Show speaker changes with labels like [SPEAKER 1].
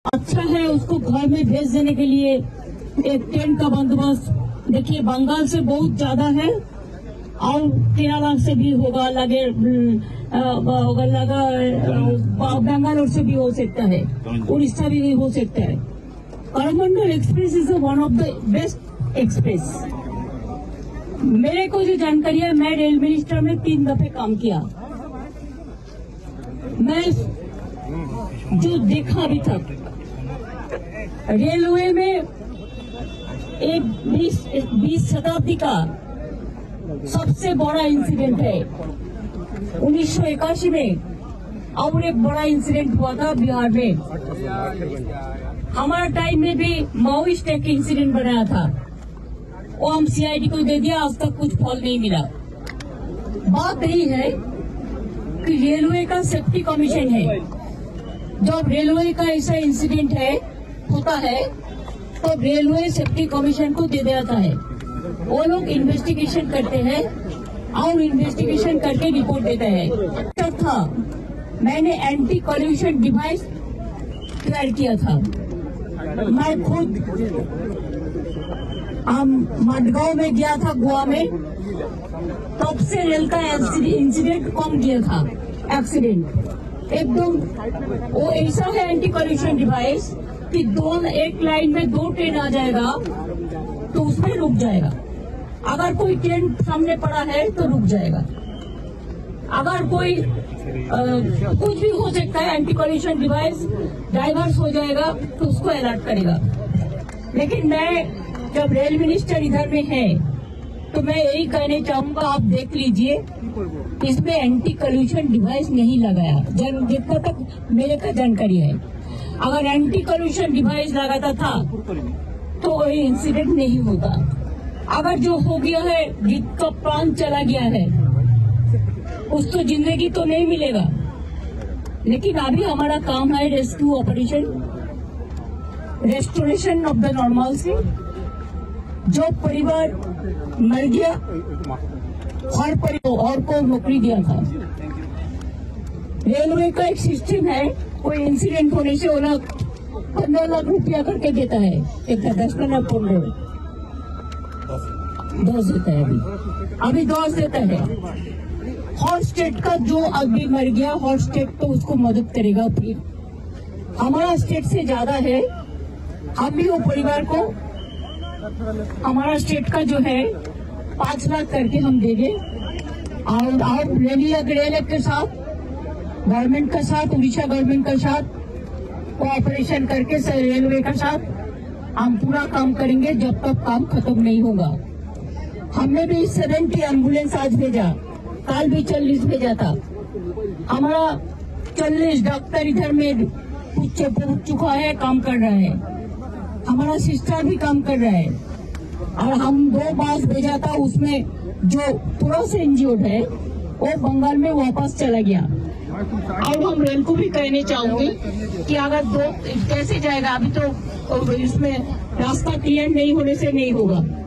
[SPEAKER 1] अच्छा है उसको घर में भेज देने के लिए एक टेंट का बंदोबस्त। देखिए बंगाल से बहुत ज्यादा है और केरला से भी होगा लगे लगा बेंगलोर से भी हो सकता है, उड़ीसा भी हो सकता है। Coromandel express is one of the best express. मेरे को जो जानकारी है, मैं रेल मिनिस्टर में 3 दफे काम किया। मैं जो देखा अभी तक रेलवे में एक 20 शताब्दी का सबसे बड़ा इंसिडेंट है 1981 में, और एक बड़ा इंसिडेंट हुआ था बिहार में। हमारा टाइम में भी माओइस्ट एक इंसिडेंट बनाया था, वो हम सीआईडी को दे दिया, आज तक कुछ फल नहीं मिला। बात यही है कि रेलवे का सेफ्टी कमीशन है। जब रेलवे का ऐसा इंसिडेंट होता है तो रेलवे सेफ्टी कमीशन को दे देता है। वो लोग इन्वेस्टिगेशन करते हैं और इन्वेस्टिगेशन करके रिपोर्ट देते हैं। तब था मैंने एंटी कॉल्यूशन डिवाइस तैयार किया था। मैं खुद मडगांव में गया था, गोवा में, तब से रेल का इंसिडेंट कम किया था। एक्सीडेंट एकदम वो ऐसा है एंटी कॉल्यूशन डिवाइस कि एक लाइन में 2 ट्रेन आ जाएगा तो उसमें रुक जाएगा। अगर कोई ट्रेन सामने पड़ा है तो रुक जाएगा। अगर कोई कुछ भी हो सकता है, एंटी कॉल्यूशन डिवाइस डाइवर्स हो जाएगा तो उसको अलर्ट करेगा। लेकिन मैं जब रेल मिनिस्टर इधर में है तो मैं यही कहना चाहूंगा, आप देख लीजिए इसमें एंटी कॉल्यूशन डिवाइस नहीं लगाया, जितना तक मेरे का जानकारी है। अगर एंटी कॉल्यूशन डिवाइस लगाता था तो वही इंसिडेंट नहीं होता। अगर जो हो गया है, जिसका प्राण चला गया है, उसको जिंदगी तो नहीं मिलेगा। लेकिन अभी हमारा काम है rescue operation, restoration of the normalcy. जो परिवार मर गया, हर परिवार और को नौकरी दिया था। रेलवे का एक सिस्टम है, कोई इंसिडेंट होने से वो लोग 15 लाख रुपया करके देता है, एक 10 लाख 15 10 देता है, अभी 10 देता है। हर स्टेट का जो अभी मर गया, हर स्टेट तो उसको मदद करेगा। फिर हमारा स्टेट से ज्यादा है, हम भी वो परिवार को, हमारा स्टेट का जो है 5 लाख करके हम देंगे। और रेल के साथ, गवर्नमेंट के साथ, उड़ीसा गवर्नमेंट के साथ कोऑपरेशन करके रेलवे के साथ हम पूरा काम करेंगे जब तक काम खत्म नहीं होगा। हमने भी 70 एम्बुलेंस आज भेजा, कल भी 40 भेजा था। हमारा 40 डॉक्टर इधर में पहुंच चुका है, काम कर रहा है। हमारा सिस्टर भी काम कर रहा है। और हम 2 बस भेजा था, उसमें जो थोड़ा सा इंज्योर्ड है वो बंगाल में वापस चला गया। और हम रेल को भी कहने चाहूंगी कि अगर 2 कैसे जाएगा, अभी तो इसमें रास्ता क्लियर नहीं होने से नहीं होगा।